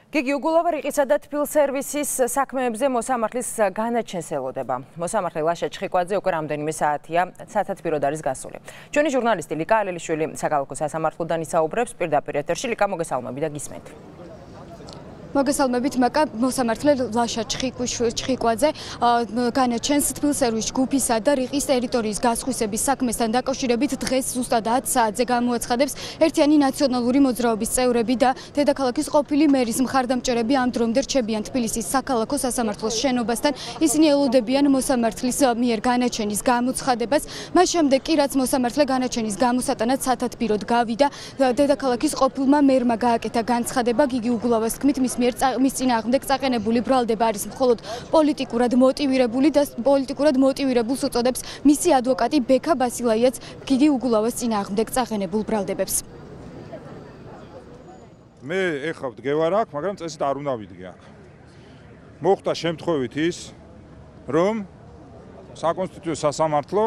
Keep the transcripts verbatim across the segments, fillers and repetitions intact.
გიგი უგულავა რიყისა და თბილსერვისის საქმეებზე მოსამართლის განაჩენს ელოდება. მოსამართლე ლაშა ჩხიკვაძე უკვე რამდენიმე საათია სათათბიროდ არის გასული. ჩვენი ჟურნალისტი ლიკა ალელიშვილი საქალაქო სასამართლოდან ისაუბრებს პირდაპირ ეთერში. ლიკა, მოგესალმები და გისმენთ. მოგესალმებით, მაკა მოსამართლე ლაშა ჩხიკვაძე განაჩენს თბილსერვის ჯგუფისა და რიყის ტერიტორიის გასხვისების საქმესთან დაკავშირებით დღეს ზუსტად ათ საათზე გამოაცხადებს ერთიანი ნაციონალური მოძრაობის წევრები და დედაქალაქის ყოფილი მერის მხარდამჭერები ამ დრომდე რჩებიან თბილისის საქალაქო სასამართლოს შენობასთან. ისინი ელოდებიან მოსამართლის მიერ განაჩენის გამოცხადებას. მას შემდეგ კი რაც მოსამართლე განაჩენის გამოსატანად სათათბიროდ გავიდა, დედაქალაქის ყოფილმა მერმა გააკეთა განცხადება. გიგი უგულავას თქმით, მის მის წინააღმდეგ წაყენებული ბრალდება არის მხოლოდ პოლიტიკურად მოტივირებული და პოლიტიკურად მოტივირებულს უწოდებს მისი ადვოკატი ბექა ბასილაიაც გიგი უგულავას წინააღმდეგ წაყენებულ ბრალდებებს. მე ეხლა ვდგევარ აქ, მაგრამ წესით არ უნდა ვიდგე აქ. მოხდა შემთხვევით ის, რომ საკონსტიტუციო სასამართლო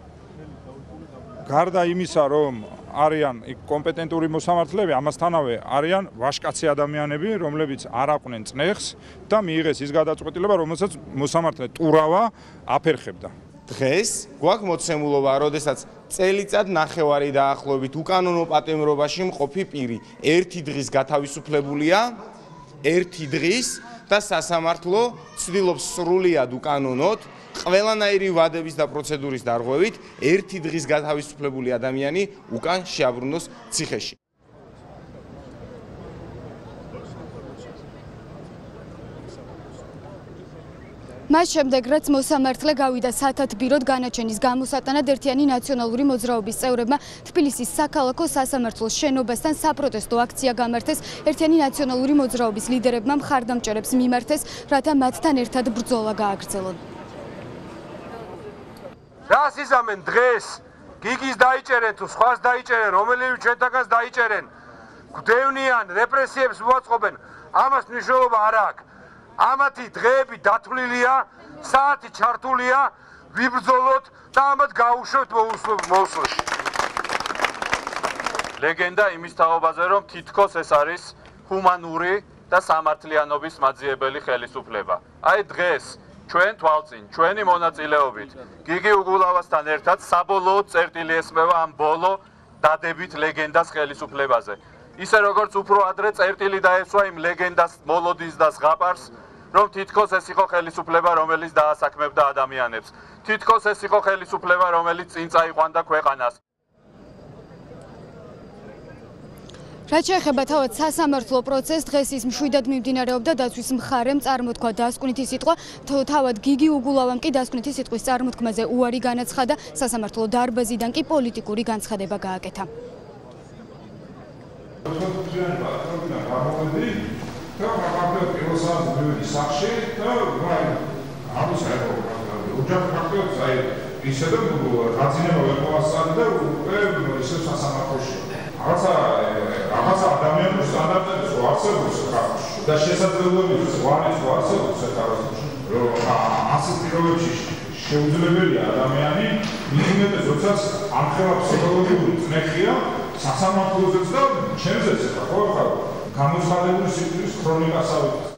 გარდა იმისა, რომ არიან კომპეტენტური მოსამართლეები, ამასთანავე არიან ვაჟკაცი ადამიანები, რომლებიც არ აყვნენ წნეხს და მიიღეს ის გადაწყვეტილება, რომელსაც მოსამართლე ტურავა აფერხებდა. დღეს გვაქვს მოცემულობა, როდესაც წელიწად ნახევარი დაახლოებით უკანონო პატიმრობაში მყოფი პირი ერთი დღის გათავისუფლებულია, ერთი დღის და სასამართლო ცდილობს სრულიად უკანონოდ ყველანაირი ვადების და პროცედურის დარღვევით ერთი დღის გათავისუფლებული ადამიანი უკან შეაბრუნოს ციხეში. მას შემდეგ, რაც მოსამართლე გავიდა სათათბიროდ განაჩენის გამოსატანად, ერთიანი ნაციონალური მოძრაობის წევრებმა თბილისის საქალაქო სასამართლოს შენობასთან საპროტესტო აქცია გამართეს. ერთიანი ნაციონალური მოძრაობის ლიდერებმა მხარდამჭერებს მიმართეს, რათა მათთან ერთად ბრძოლა გააგრძელონ. რას იზამენ დღეს? გიგის დაიჭერენ თუ სხვას დაიჭერენ, რომელიმე ჩვენთანაც დაიჭერენ. გვდევნიან, რეპრესიებს მოაწყობენ. ამას მნიშვნელობა არ აქვს. ამათი დღეები დათვლილია, საათი ჩართულია, ვიბრძოლოთ და ამათ გაუშვებთ მოუსვლში. ლეგენდა იმის თაობაზე, რომ თითქოს ეს არის ჰუმანური და სამართლიანობის მაძიებელი ხელისუფლება. აი დღეს ჩვენ თვალწინ, ჩვენი მონაწილეობით, გიგი უგულავასთან ერთად საბოლოოდ წერტილი ესმევა ამ ბოლო დადებით ლეგენდას ხელისუფლებაზე. ისე როგორც უფრო ადრე წერტილი დაესვა იმ ლეგენდას მოლოდის და ზღაპარს, რომ თითქოს ეს იყო ხელისუფლება, რომელიც დაასაქმებდა ადამიანებს. თითქოს ეს იყო ხელისუფლება, რომელიც წინ წაიყვანდა ქვეყანას. რაც შეეხება თავად სასამართლო პროცესს, დღეს ის მშვიდად მიმდინარეობდა, დაცვის მხარემ წარმოთქვა დასკვნითი სიტყვა, თავად გიგი უგულავამ კი დასკვნითი სიტყვის წარმოთქმაზე უარი განაცხადა, სასამართლო დარბაზიდან კი პოლიტიკური განცხადება გააკეთა. რაღაცა ადამიანურ სტანდარტებს ვარსებობს ხალხში და შესაძლებლობებს ვარიც ვარსებობს ხალხში, რომ ასეთ პირობებში შეუძლებელია ადამიანი მიზნებს, როდესაც ამხელა ფსიქოლოგიური წნეხია სასამართლოზეც და ჩემზეც ხო ხარ გამოცხადებული სიტყვის ქრონიკასავით.